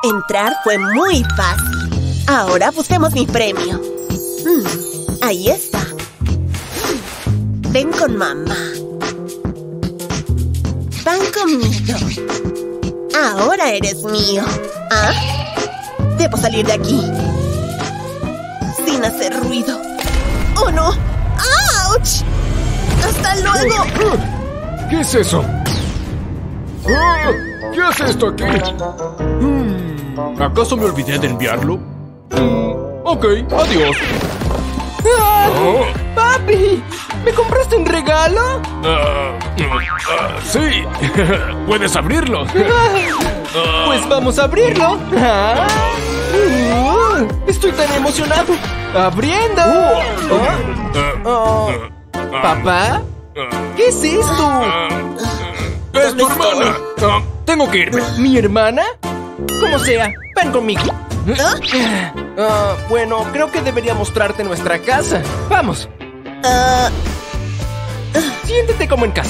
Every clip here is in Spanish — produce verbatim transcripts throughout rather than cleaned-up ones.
Entrar fue muy fácil. Ahora busquemos mi premio. Hmm, ahí está. Ven con mamá. Pan comido. Ahora eres mío. ¿Ah? Debo salir de aquí. Sin hacer ruido. ¡Oh, no! ¡Auch! ¡Hasta luego! ¿Qué es eso? ¿Qué hace esto aquí? ¿Acaso me olvidé de enviarlo? Ok, adiós. ¡Ah! Oh. ¡Papi! ¿Me compraste un regalo? Uh, uh, sí. Puedes abrirlo. Uh, pues vamos a abrirlo. Ah. Uh, estoy tan emocionado. ¡Abriendo! Uh, uh, uh, uh, ¿Papá? ¿Qué es esto? ¡Es tu hermana! Uh, tengo que irme. ¿Mi hermana? Como sea, ven conmigo. ¿Ah? Uh, bueno, creo que debería mostrarte nuestra casa. Vamos. Uh, Siéntete como en casa.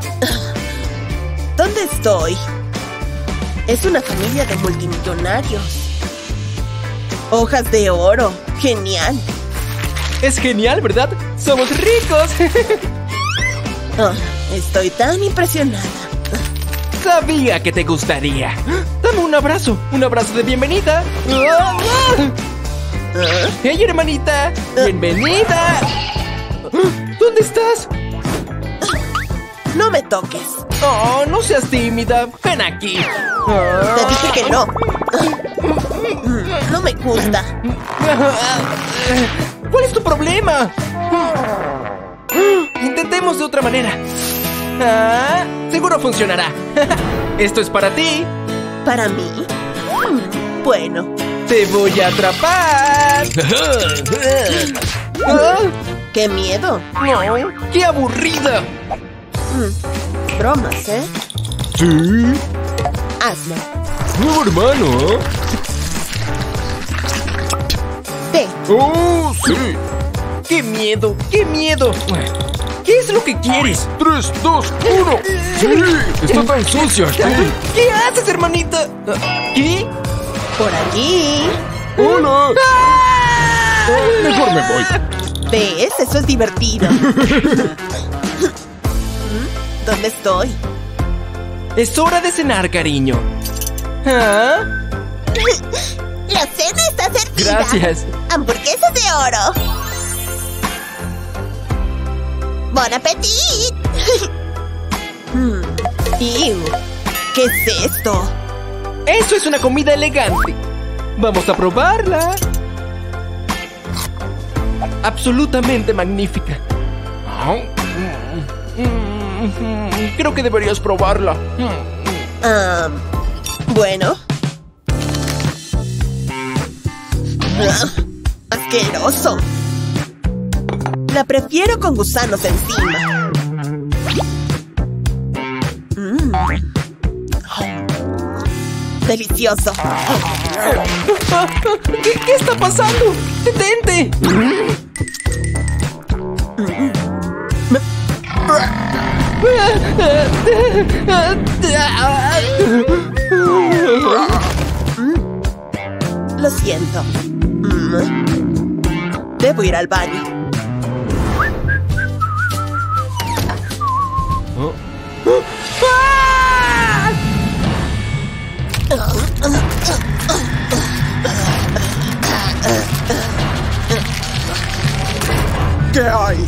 ¿Dónde estoy? Es una familia de multimillonarios. Hojas de oro. Genial. Es genial, ¿verdad? ¡Somos ricos! Oh, estoy tan impresionada. Sabía que te gustaría. Dame un abrazo. Un abrazo de bienvenida. ¿Ah? ¡Hey, hermanita! ¡Bienvenida! ¿Dónde estás? No me toques. Oh, no seas tímida. Ven aquí. Te dije que no. No me gusta. ¿Cuál es tu problema? Intentemos de otra manera. Ah, seguro funcionará. Esto es para ti. ¿Para mí? Bueno. Te voy a atrapar. ¿Ah? ¡Qué miedo! No, ¡qué aburrida! Mm, bromas, ¿eh? Sí. Hazlo. Nuevo hermano, ¿eh? Ve. ¡Oh, sí! ¡Qué miedo! ¡Qué miedo! ¿Qué es lo que quieres? Tres, dos, uno. ¡Sí! Está tan sucia aquí. ¿Qué haces, hermanita? ¿Qué? Por aquí. ¡Hola! ¡Ah! Oh, mejor me voy. ¿Ves? Eso es divertido. ¿Dónde estoy? Es hora de cenar, cariño. ¿Ah? La cena está servida. Gracias. Hamburguesas de oro. ¡Bon appetit! mm. Ew. ¿Qué es esto? Eso es una comida elegante. Vamos a probarla. Absolutamente magnífica. Creo que deberías probarla. Um, bueno. ¡Asqueroso! La prefiero con gusanos encima. Mm. ¡Delicioso! ¿Qué, ¿Qué está pasando? ¡Detente! Lo siento. Debo ir al baño. ¿Oh? ¿Qué hay?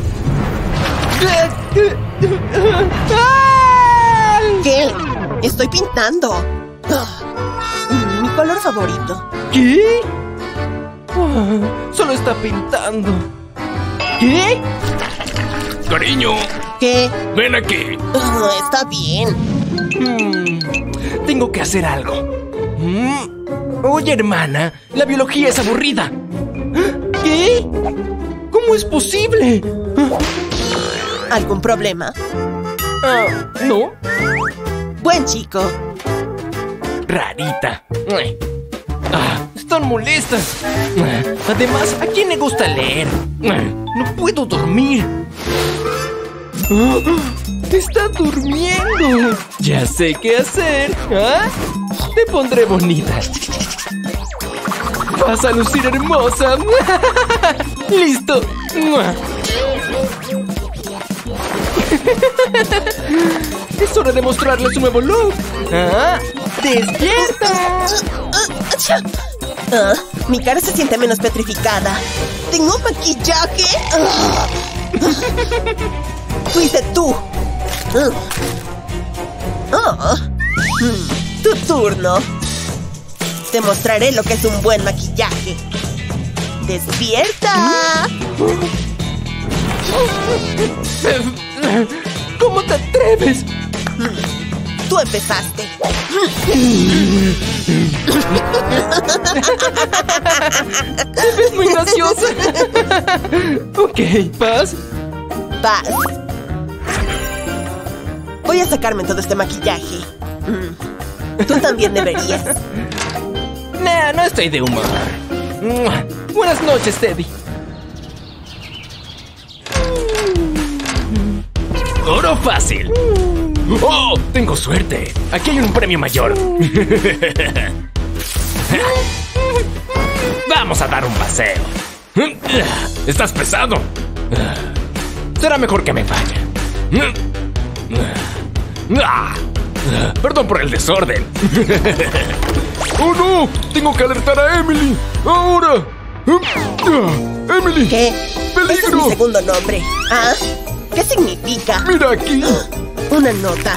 ¿Qué? Estoy pintando. Mi color favorito. ¿Qué? Oh, solo está pintando. ¿Qué? Cariño. ¿Qué? Ven aquí. Oh, está bien. Hmm, tengo que hacer algo. Hmm. Oye, hermana, la biología es aburrida. ¿Qué? ¿Cómo es posible? ¿Algún problema? Ah, no. Buen chico. Rarita. Ah, están molestas. Además, ¿a quién le gusta leer? No puedo dormir. ¡Está durmiendo! Ya sé qué hacer. ¿Ah? Te pondré bonita. Vas a lucir hermosa. ¡Listo! Es hora de mostrarle su nuevo look. ¿Ah? ¡Despierta! Uh, mi cara se siente menos petrificada. ¿Tengo maquillaje? Uh. Fuiste tú. Uh. Oh. Mm, tu turno. Te mostraré lo que es un buen maquillaje. ¡Despierta! ¿Cómo te atreves? Tú empezaste. Te ves muy graciosa. Ok, Paz. Paz. Voy a sacarme todo este maquillaje. Mm. Tú también deberías. Nah, no estoy de humor. Buenas noches, Teddy. Oro fácil. ¡Oh! Tengo suerte. Aquí hay un premio mayor. Vamos a dar un paseo. Estás pesado. Será mejor que me vaya. Perdón por el desorden. ¡Oh, no! Tengo que alertar a Emily. ¡Ahora! ¡Emily! ¿Qué? ¡Peligro! Ese es mi segundo nombre. ¿Ah? ¿Qué significa? ¡Mira aquí! Una nota.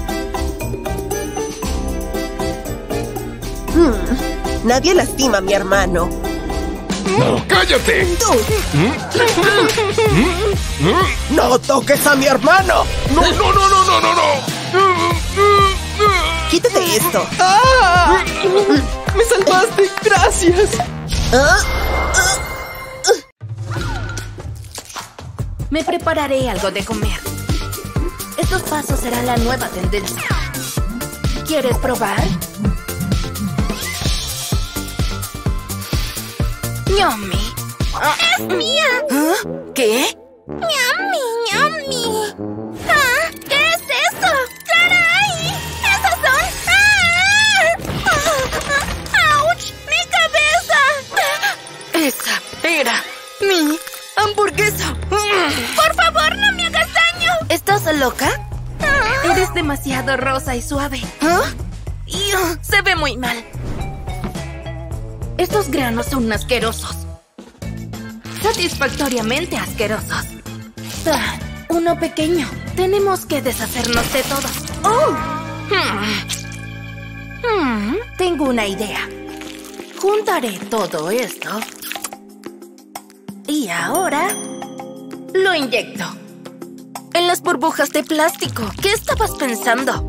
Hmm. Nadie lastima a mi hermano. ¡No! ¡Cállate! ¡Tú! ¡No toques a mi hermano! ¡No, no, no, no, no, no, no! ¡Quítate esto! ¡Ah! ¡Me salvaste! ¡Gracias! ¿Ah? Me prepararé algo de comer. Estos pasos serán la nueva tendencia. ¿Quieres probar? ¡Yummy! ¡Es mía! ¿Ah? ¿Qué? ¡Yummy, yummy! ¿Ah? ¿Qué es eso? ¡Caray! ¡Esas son! ¡Ah! ¡Ah! ¡Auch! ¡Mi cabeza! Esa era mi hamburguesa. ¡Por favor, no me hagas daño! ¿Estás loca? ¿Ah? Eres demasiado rosa y suave. ¿Ah? ¡Iu! Se ve muy mal. Estos granos son asquerosos. Satisfactoriamente asquerosos. Ah, uno pequeño. Tenemos que deshacernos de todos. ¡Oh! Hmm. Hmm, tengo una idea. Juntaré todo esto. Y ahora lo inyecto. En las burbujas de plástico. ¿Qué estabas pensando?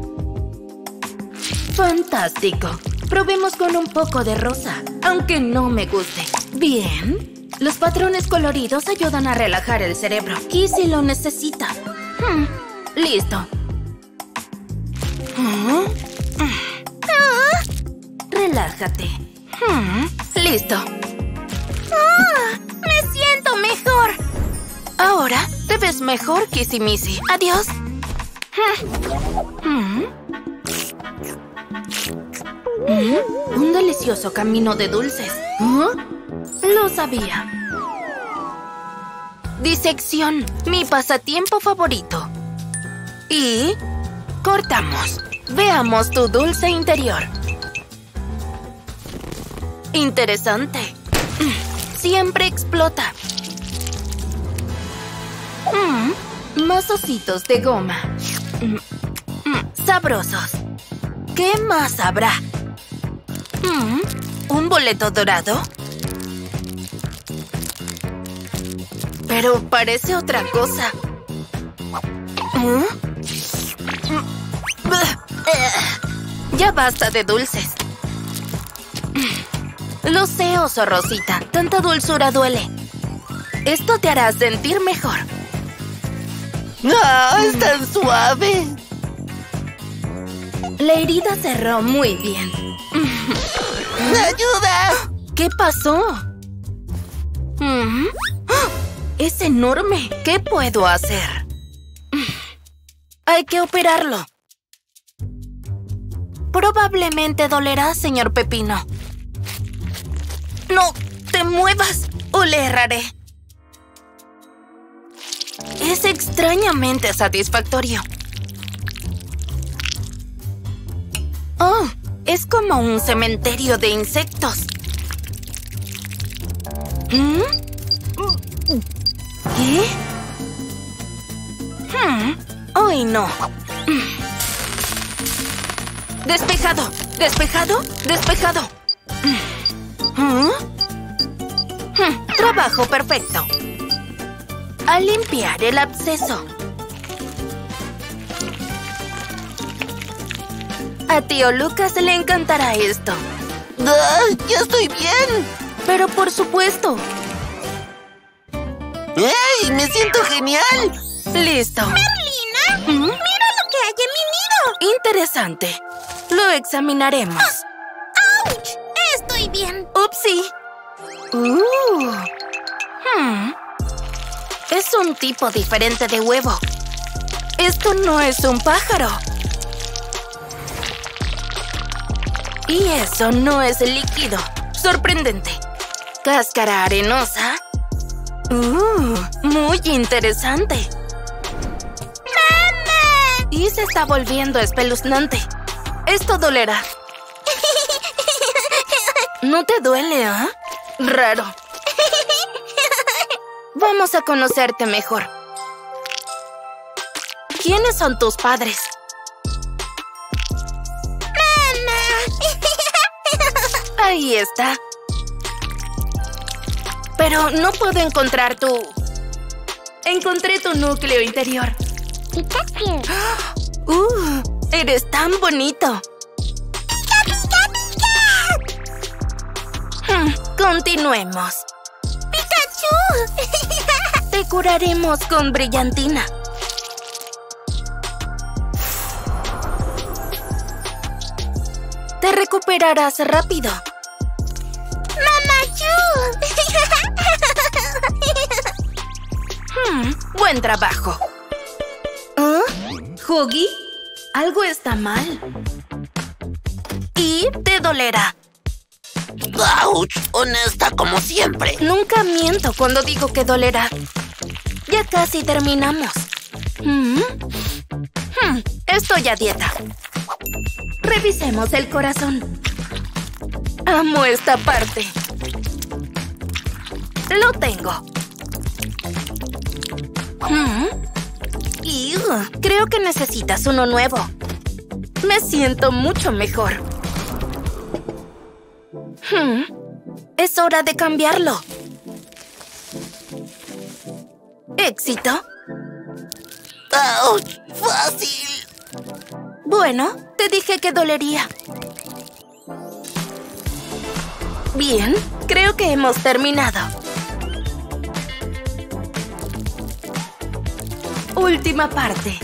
Fantástico. Probemos con un poco de rosa, aunque no me guste. Bien. Los patrones coloridos ayudan a relajar el cerebro. Kissy lo necesita. Hmm. Listo. ¿Ah? ¿Ah? Relájate. Hmm. Listo. ¡Ah! ¡Me siento mejor! Ahora te ves mejor, Kissy Missy. Adiós. Hmm. ¿Mm? Un delicioso camino de dulces. ¿Ah? Lo sabía. Disección, mi pasatiempo favorito. Y cortamos. Veamos tu dulce interior. Interesante. Siempre explota. Mm, más ositos de goma. Mm, mm, sabrosos. ¿Qué más habrá? Mm, ¿un boleto dorado? Pero parece otra cosa. ¿Mm? Ya basta de dulces. Lo sé, oso Rosita. Tanta dulzura duele. Esto te hará sentir mejor. ¡Ah! ¡Es tan suave! La herida cerró muy bien. ¡Ayuda! ¿Qué pasó? ¿Mm? ¡Es enorme! ¿Qué puedo hacer? Hay que operarlo. Probablemente dolerá, señor Pepino. ¡No te muevas o le erraré! Es extrañamente satisfactorio. Oh, es como un cementerio de insectos. ¿Mm? ¿Qué? Hmm. ¡Ay, no! ¡Despejado! ¡Despejado! ¡Despejado! ¿Mm? Hmm. Trabajo perfecto. A limpiar el absceso. A tío Lucas le encantará esto. ¡Ah, ya estoy bien! Pero por supuesto. ¡Ey! ¡Me siento genial! Listo. ¡Merlina! ¿Mm? ¡Mira lo que hay en mi nido! Interesante. Lo examinaremos. ¡Auch! Estoy bien. Upsi. Uh. Hmm. Es un tipo diferente de huevo. Esto no es un pájaro. Y eso no es líquido. Sorprendente. Cáscara arenosa. Uh, muy interesante. ¡Mamá! Y se está volviendo espeluznante. Esto dolerá. ¿No te duele, ah? ¿eh? Raro. Vamos a conocerte mejor. ¿Quiénes son tus padres? Ahí está. Pero no puedo encontrar tu... Encontré tu núcleo interior. Pikachu. ¡Uh! Eres tan bonito. Hmm, continuemos. ¡Pikachu! Te curaremos con brillantina. Te recuperarás rápido. ¡Mamachu! Hmm, buen trabajo. ¿Ah? ¿Huggy? Algo está mal. Y te dolerá. ¡Auch! Honesta como siempre. Nunca miento cuando digo que dolerá. Ya casi terminamos. ¿Mm? Hmm, estoy a dieta. Revisemos el corazón. Amo esta parte. Lo tengo. ¿Mm? Iu, creo que necesitas uno nuevo. Me siento mucho mejor. Hmm, es hora de cambiarlo. ¿Éxito? ¡Auch! ¡Fácil! Bueno, te dije que dolería. Bien, creo que hemos terminado. Última parte.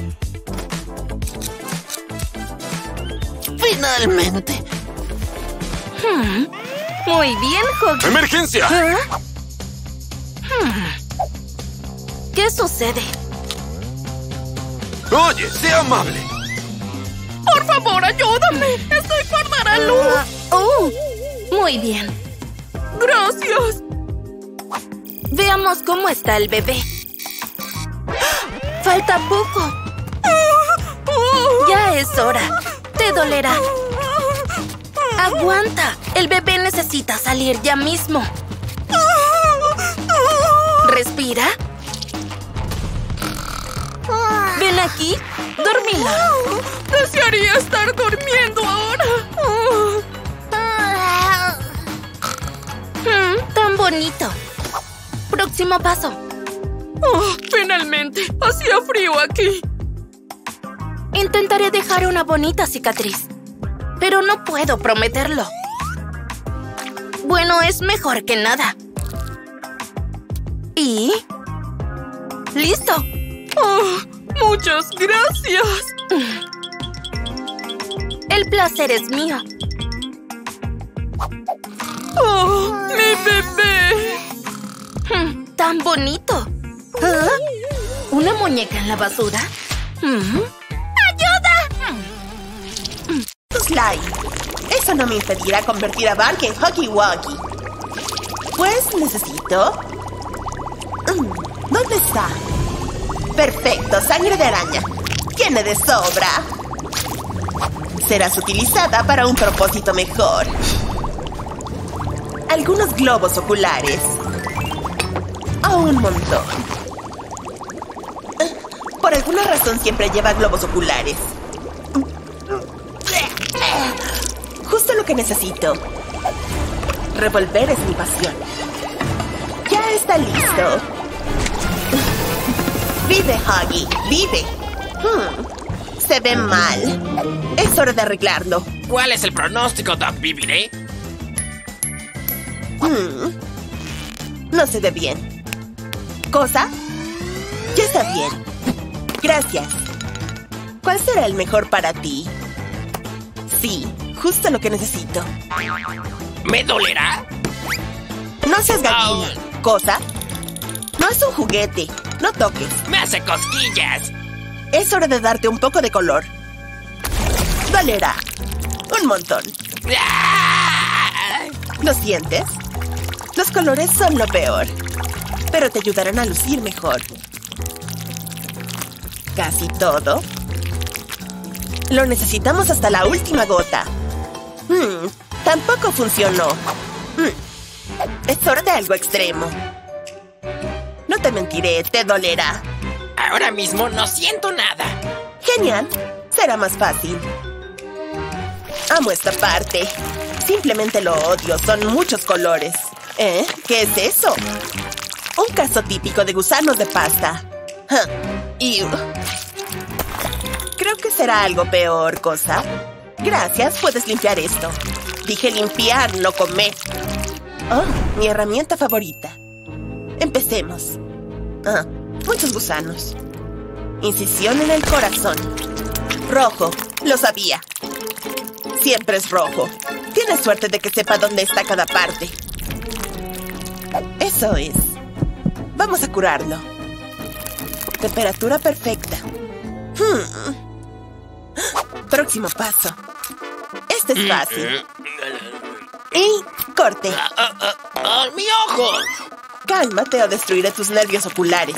¡Finalmente! Hmm, muy bien, Huggy. ¡Emergencia! ¿Ah? Hmm. ¿Qué sucede? Oye, sea amable. ¡Por favor, ayúdame! ¡Estoy por dar a luz! ¡Oh! Muy bien. ¡Gracias! Veamos cómo está el bebé. ¡Falta poco! Ya es hora. Te dolerá. ¡Aguanta! El bebé necesita salir ya mismo. ¿Respira? Ven aquí. Dormila. Desearía estar durmiendo ahora. Mm, tan bonito. Próximo paso. Oh, finalmente. Hacía frío aquí. Intentaré dejar una bonita cicatriz, pero no puedo prometerlo. Bueno, es mejor que nada. ¿Y? ¡Listo! Oh, muchas gracias. El placer es mío. ¡Oh, mi bebé! Hmm, ¡tan bonito! ¿Ah? ¿Una muñeca en la basura? ¿Mm? ¡Ayuda! Slime. no me impedirá convertir a Bark en Huggy Wuggy. Pues necesito... ¿Dónde está? Perfecto, sangre de araña. Tiene de sobra. Serás utilizada para un propósito mejor. Algunos globos oculares. Oh, un montón. Por alguna razón siempre lleva globos oculares. Justo lo que necesito. Revolver es mi pasión. Ya está listo. Vive, Huggy, vive. Hmm, se ve mal. Es hora de arreglarlo. ¿Cuál es el pronóstico, Doc? ¿Viviré? Hmm, no se ve bien. ¿Cosa? Ya está bien. Gracias. ¿Cuál será el mejor para ti? Sí, justo lo que necesito. ¿Me dolerá? No seas gallina. ¿Cosa? No es un juguete. No toques. ¡Me hace cosquillas! Es hora de darte un poco de color. Dolerá. Un montón. ¡Ah! ¿Lo sientes? Los colores son lo peor, pero te ayudarán a lucir mejor. Casi todo. Lo necesitamos hasta la última gota. Hmm, tampoco funcionó. Hmm, es hora de algo extremo. No te mentiré, te dolerá. Ahora mismo no siento nada. Genial, será más fácil. Amo esta parte. Simplemente lo odio, son muchos colores. ¿Eh? ¿Qué es eso? Un caso típico de gusanos de pasta. Huh. Ew. Creo que será algo peor, cosa. Gracias, puedes limpiar esto. Dije limpiar, no comer. Oh, mi herramienta favorita. Empecemos. Ah, muchos gusanos. Incisión en el corazón. Rojo, lo sabía. Siempre es rojo. Tienes suerte de que sepa dónde está cada parte. Eso es. Vamos a curarlo. Temperatura perfecta. Hmm. Próximo paso. Este es fácil. Y corte. ¡Oh, mi ojo! Cálmate o destruiré tus nervios oculares.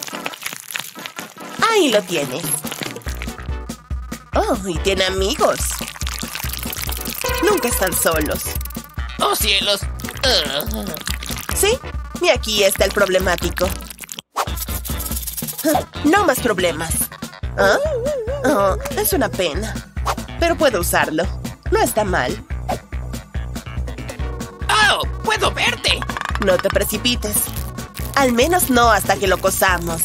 Ahí lo tienes. Oh, y tiene amigos. Nunca están solos. ¡Oh, cielos! Uh. ¿Sí? Y aquí está el problemático. No más problemas. ¿Ah? Oh, es una pena. Pero puedo usarlo. No está mal. ¡Oh! ¡Puedo verte! No te precipites. Al menos no hasta que lo cosamos.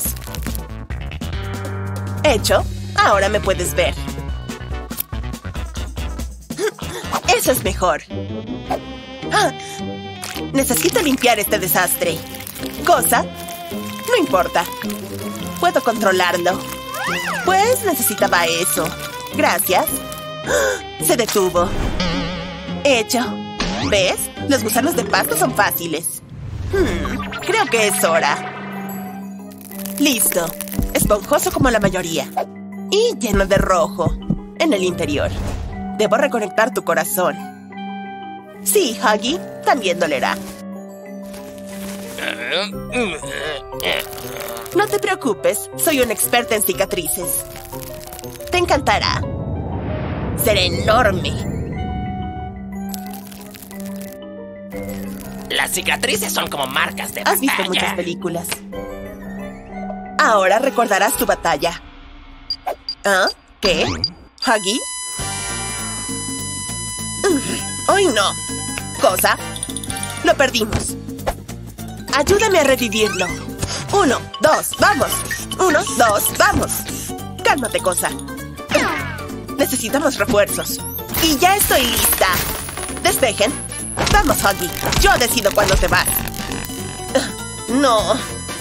Hecho. Ahora me puedes ver. Eso es mejor. Ah, necesito limpiar este desastre. ¿Cosa? No importa. Puedo controlarlo. Pues necesitaba eso. Gracias. ¡Ah! Se detuvo. Hecho. ¿Ves? Los gusanos de pasta son fáciles. Hmm, creo que es hora. Listo. Esponjoso como la mayoría. Y lleno de rojo. En el interior. Debo reconectar tu corazón. Sí, Huggy, también dolerá. No te preocupes, soy una experta en cicatrices. Te encantará. Será enorme. Las cicatrices son como marcas de Has visto batalla. muchas películas. Ahora recordarás tu batalla. ¿Ah? ¿Qué? ¿Huggy? ¡Hoy no! ¿Cosa? Lo perdimos. Ayúdame a revivirlo. Uno, dos, vamos. Uno, dos, vamos. Cálmate, cosa. Necesitamos refuerzos. Y ya estoy lista. Despejen. Vamos, Huggy. Yo decido cuándo te vas. No.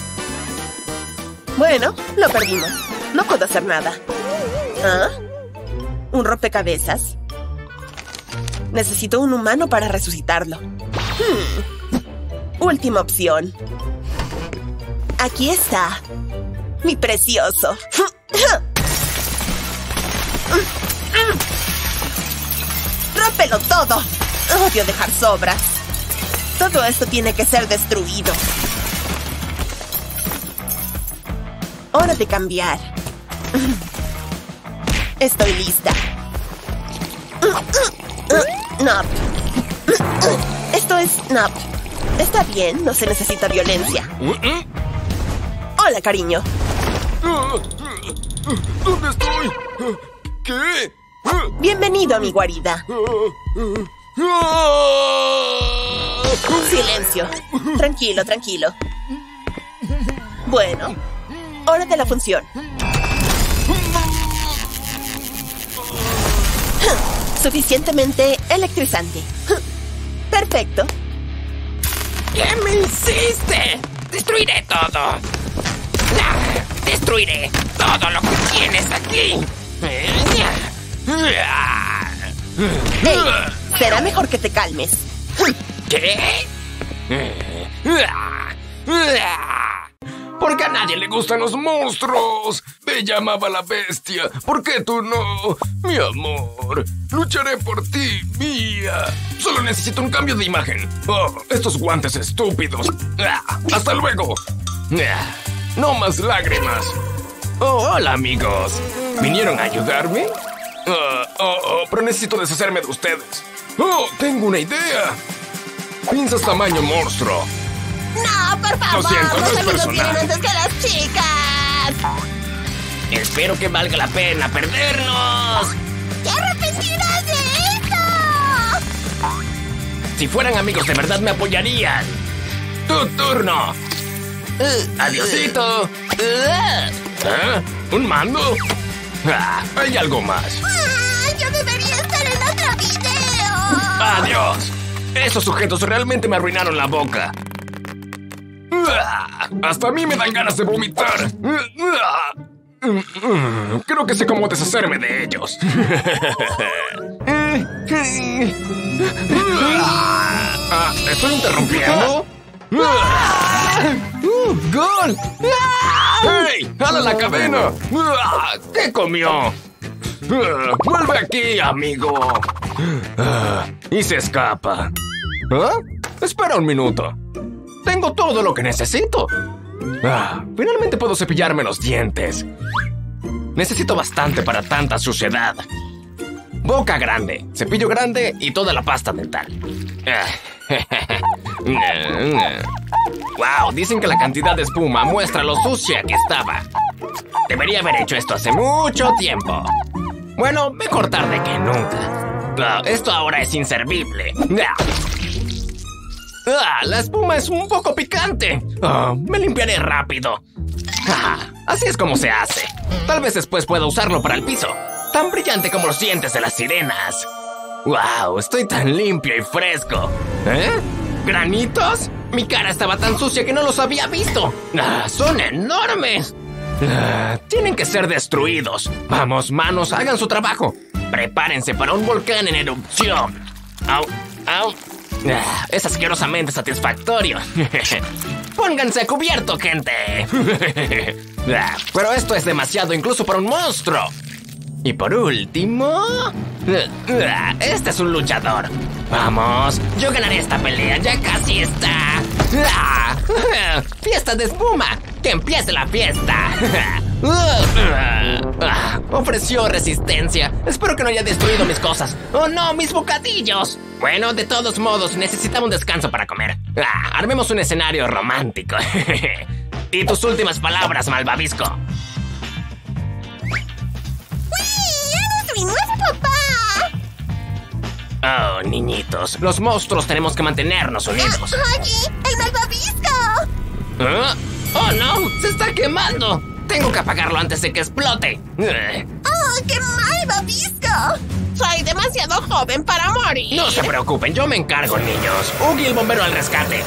Bueno, lo perdimos. No puedo hacer nada. ¿Ah? ¿Un rompecabezas? Necesito un humano para resucitarlo. Hmm. Última opción. Aquí está. Mi precioso. ¡Rómpelo todo! Odio dejar sobras. Todo esto tiene que ser destruido. Hora de cambiar. Estoy lista. Nop. Esto es Nop. Está bien, no se necesita violencia. Hola, cariño. ¿Dónde estoy? ¿Qué? Bienvenido a mi guarida. Silencio. Tranquilo, tranquilo. Bueno, hora de la función. Suficientemente electrizante. Perfecto. ¿Qué me hiciste? Destruiré todo. Destruiré todo lo que tienes aquí. Hey, será mejor que te calmes. ¿Qué? ¿Por qué a nadie le gustan los monstruos? Te llamaba la bestia. ¿Por qué tú no? Mi amor, lucharé por ti, mía. Solo necesito un cambio de imagen. Oh, estos guantes estúpidos. ¡Hasta luego! No más lágrimas. Oh, hola, amigos. ¿Vinieron a ayudarme? Uh, oh, oh, pero necesito deshacerme de ustedes. Oh, tengo una idea. Pinzas tamaño monstruo. No, por favor. Lo siento, no los es amigos personal. vienen antes que las chicas. Espero que valga la pena perdernos. ¡Qué arrepentidas de esto! Si fueran amigos de verdad me apoyarían. Tu turno. Uh, adiosito. Uh, ¿eh? ¿Un mando? Ah, hay algo más. ¡Ah! ¡Yo debería estar en otro video! Adiós. Esos sujetos realmente me arruinaron la boca. Ah, hasta a mí me dan ganas de vomitar. Ah, mm, Creo que sé cómo deshacerme de ellos. Ah, ¿estoy interrumpiendo? ¡Uh, gol! ¡Hey! ¡Hala la cadena! Ah, ¿qué comió? Ah, ¡vuelve aquí, amigo! Ah, y se escapa. ¿Ah? Espera un minuto. Tengo todo lo que necesito. Ah, finalmente puedo cepillarme los dientes. Necesito bastante para tanta suciedad. Boca grande, cepillo grande y toda la pasta dental. Wow, dicen que la cantidad de espuma muestra lo sucia que estaba. Debería haber hecho esto hace mucho tiempo. Bueno, mejor tarde que nunca. Ah, esto ahora es inservible. Ah. Ah, la espuma es un poco picante. Ah, me limpiaré rápido. Ah, así es como se hace. Tal vez después pueda usarlo para el piso. Tan brillante como los dientes de las sirenas. ¡Wow! Estoy tan limpio y fresco. ¿Eh? ¿Granitos? Mi cara estaba tan sucia que no los había visto. Ah, ¡son enormes! Ah, tienen que ser destruidos. Vamos, manos, hagan su trabajo. Prepárense para un volcán en erupción. ¡Au! ¡Au! Ah, es asquerosamente satisfactorio. Pónganse a cubierto, gente. Ah, pero esto es demasiado incluso para un monstruo. Y por último... Este es un luchador. Vamos, yo ganaré esta pelea, ya casi está. ¡Fiesta de espuma! ¡Que empiece la fiesta! Ofreció resistencia. Espero que no haya destruido mis cosas. ¡Oh no, mis bocadillos! Bueno, de todos modos, necesitaba un descanso para comer. Armemos un escenario romántico. Y tus últimas palabras, malvavisco. ¡Mi nuevo papá! Oh, niñitos, los monstruos tenemos que mantenernos unidos. ¡Oye! ¡El malvavisco! ¿Ah? ¡Oh, no! ¡Se está quemando! Tengo que apagarlo antes de que explote. ¡Oh, qué malvavisco! Soy demasiado joven para morir. No se preocupen, yo me encargo, niños. Ugi, el bombero al rescate.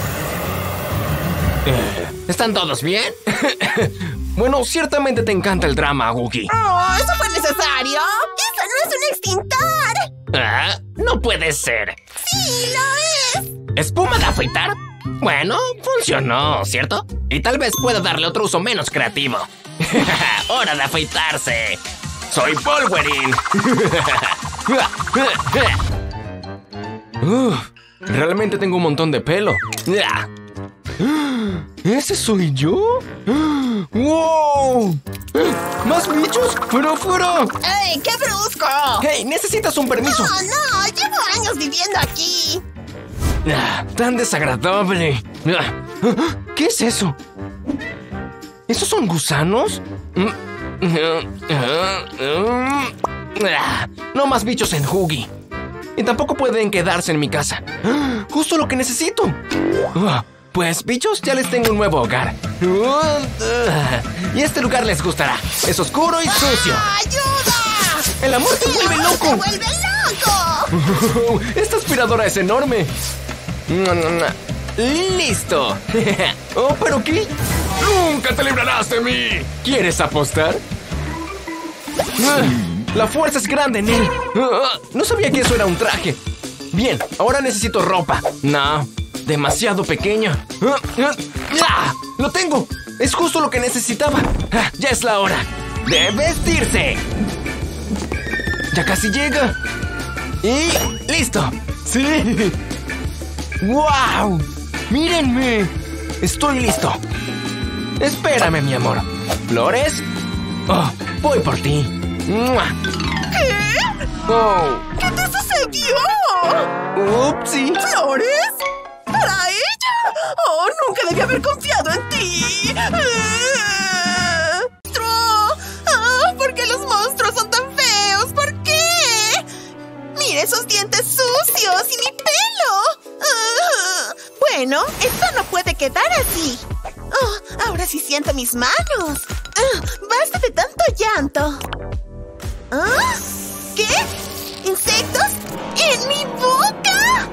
¿Están todos bien? Bueno, ciertamente te encanta el drama, Ugi. Oh, ¿eso fue necesario? ¡Eso no es un extintor! Ah, no puede ser. ¡Sí, lo es! ¿Espuma de afeitar? Bueno, funcionó, ¿cierto? Y tal vez pueda darle otro uso menos creativo. ¡Hora de afeitarse! ¡Soy Wolverine! Uf, realmente tengo un montón de pelo. ¿Ese soy yo? ¡Wow! ¡Más bichos! ¡Fuera, fuera! ¡Ey, qué brusco! ¡Hey, necesitas un permiso! No, no, llevo años viviendo aquí. Ah, ¡tan desagradable! Ah, ¿qué es eso? ¿Esos son gusanos? Ah, no más bichos en Huggy. Y tampoco pueden quedarse en mi casa. Ah, ¡justo lo que necesito! Ah, pues, bichos, ya les tengo un nuevo hogar. Y este lugar les gustará. Es oscuro y sucio. ¡Ayuda! ¡El amor te vuelve ¡Se loco! vuelve loco! ¡Esta aspiradora es enorme! ¡Listo! ¡Oh, pero qué! ¡Nunca te librarás de mí! ¿Quieres apostar? ¡La fuerza es grande en él! No sabía que eso era un traje. Bien, ahora necesito ropa. No, demasiado pequeña. ¡Ah! ¡Lo tengo! Es justo lo que necesitaba. Ah, ¡ya es la hora de vestirse! ¡Ya casi llega! ¡Y listo! ¡Sí! ¡Wow! ¡Mírenme! Estoy listo. Espérame, mi amor. ¿Flores? Oh, voy por ti. ¡Mua! ¿Qué? Oh. ¿Qué te sucedió? ¡Upsi! ¿Flores? ¿Para ella? ¡Oh, nunca debí haber confiado en ti! ¡Monstruo! ¡Ah! ¿Por qué los monstruos son tan feos? ¿Por qué? ¡Mira esos dientes sucios y mi pelo! ¡Ah! Bueno, esto no puede quedar así. Oh, ahora sí siento mis manos. Ah, ¡basta de tanto llanto! ¿Ah? ¿Qué? ¿Insectos? ¡En mi boca!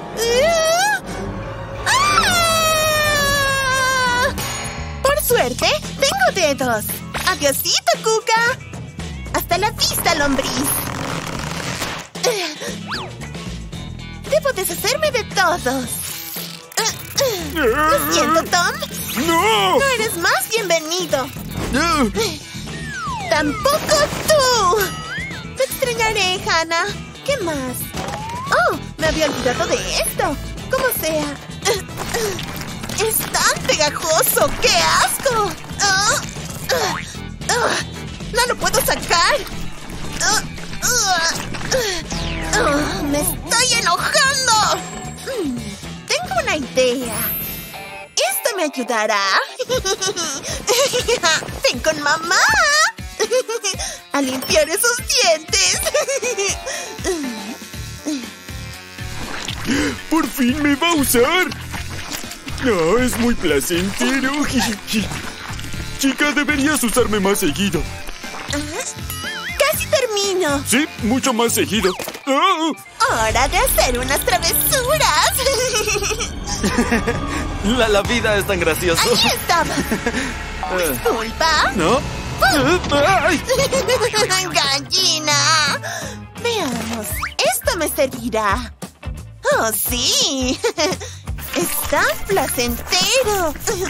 ¡Ah! Por suerte, tengo dedos. Adiosito, Cuca. Hasta la vista, lombriz. Debo deshacerme de todos. Lo siento, Tom. ¡No! No eres más bienvenido. ¡Tampoco tú! Te extrañaré, Hannah. ¿Qué más? Oh, me había olvidado de esto. Como sea. Es tan pegajoso. ¡Qué asco! Oh, uh, uh, no lo puedo sacar. Uh, uh, uh, me estoy enojando. Mm, tengo una idea. Esto me ayudará. ¡Ven con mamá! A limpiar esos dientes. ¡Por fin me va a usar! No, es muy placentero. Chica, deberías usarme más seguido. Casi termino. Sí, mucho más seguido. ¡Oh! Hora de hacer unas travesuras. La, la vida es tan graciosa. Ahí estaba. Disculpa. ¿No? ¡Ay! Gallina. Veamos. Esto me servirá. Oh, sí. Es tan placentero.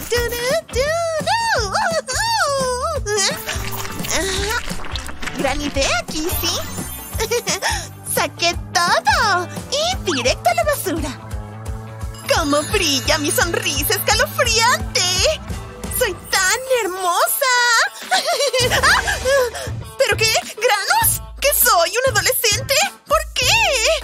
Gran idea, Kissy. Saqué todo y directo a la basura. ¡Cómo brilla mi sonrisa escalofriante! ¡Soy tan hermosa! ¿Pero qué? ¿Granos? ¿Que soy un adolescente? ¿Por qué?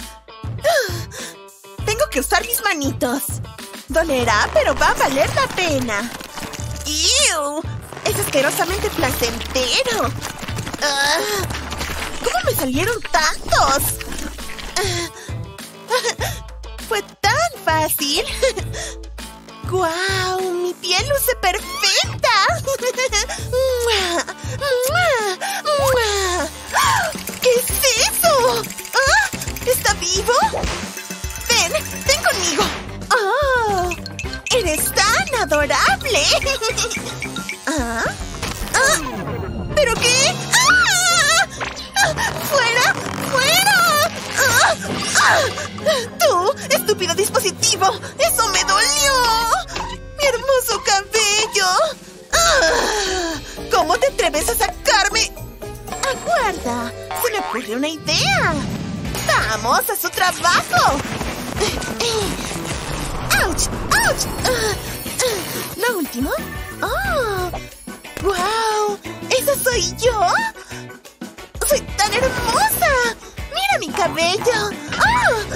Tengo que usar mis manitos. Dolerá, pero va a valer la pena. ¡Ew! Es asquerosamente placentero. Uh, ¿Cómo me salieron tantos? Uh, fue tan fácil. ¡Guau! ¡Mi piel luce perfecta! ¿Qué es eso? ¿Ah? ¿Está vivo? Ven, ven conmigo. ¡Oh! ¡Eres tan adorable! ¿Ah? ¿Ah? ¿Pero qué? ¡Ah! ¡Fuera! ¡Fuera! ¡Ah! ¡Ah! ¡Tú, estúpido dispositivo! ¡Eso me dolió! ¡Mi hermoso cabello! ¡Ah! ¿Cómo te atreves a sacarme? Aguarda, se me ocurre una idea. ¡Vamos a su trabajo! ¡Auch! ¡Auch! Uh, uh, ¿Lo último? ¡Oh! ¡Wow! ¿Esa soy yo? ¡Soy tan hermosa! ¡Mira mi cabello! ¡Oh!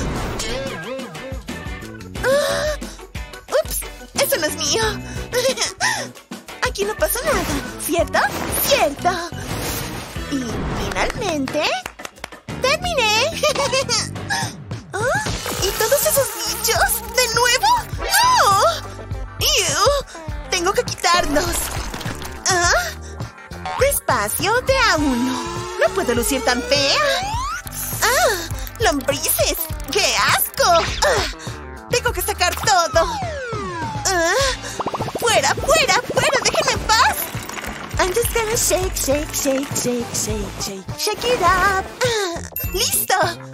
Uh, ¡Ups! ¡Eso no es mío! Aquí no pasó nada, ¿cierto? ¡Cierto! Y finalmente... ¡terminé! ¿Oh? ¿Y todos esos bichos? ¿De nuevo? ¡No! ¡Ew! ¡Tengo que quitarlos! ¿Ah? Despacio, de a uno. No puedo lucir tan fea. ¡Ah! ¡Lombrices! ¡Qué asco! ¡Ah! ¡Tengo que sacar todo! ¡Ah! ¡Fuera, fuera, fuera! ¡Déjenme en paz! I'm just gonna shake, shake, shake, shake, shake, shake. Shake it up. ¡Ah! ¡Listo!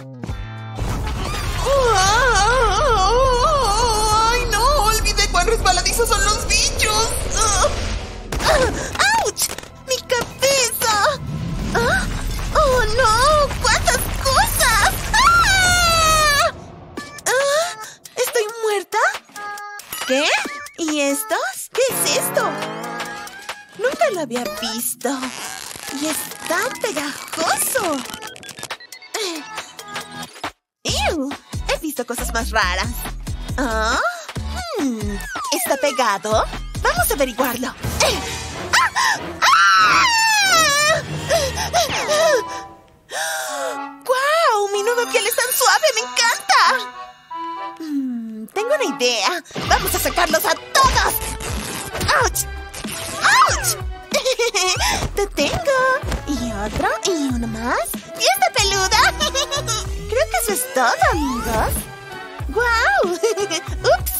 ¡Ay, no! Olvidé cuán resbaladizos son los bichos. ¡Ah! ¡Auch! ¡Mi cabeza! ¿Ah? ¡Oh, no! ¡Cuántas cosas! ¡Ah! ¿Ah? ¿Estoy muerta? ¿Qué? ¿Y estos? ¿Qué es esto? Nunca lo había visto. Y es tan pegajoso. ¡Ew! He visto cosas más raras. ¿Ah? Hmm, ¿está pegado? Vamos a averiguarlo. ¡Ah! ¡Ah! ¡Guau! ¡Mi nueva piel es tan suave! ¡Me encanta! Hmm, tengo una idea. ¡Vamos a sacarlos a todos! ¡Auch! ¡Auch! ¡Te tengo! Y otro, y uno más. ¡Fiesta peluda! Creo que eso es todo, amigos. ¡Guau! ¡Ups!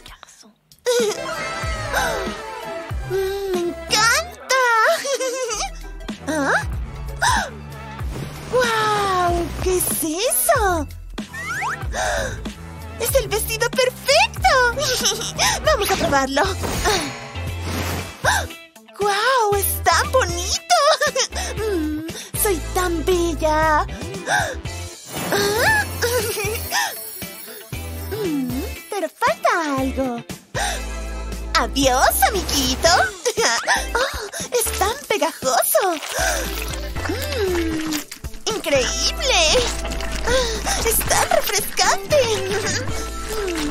¡Me encanta! ¿Ah? ¡Guau! ¿Qué es eso? ¡Es el vestido perfecto! ¡Vamos a probarlo! ¡Guau! ¡Es tan bonito! ¡Soy tan bella! Pero falta algo. ¡Adiós, amiguito! Oh, ¡es tan pegajoso! Mm, ¡increíble! ¡Es tan refrescante!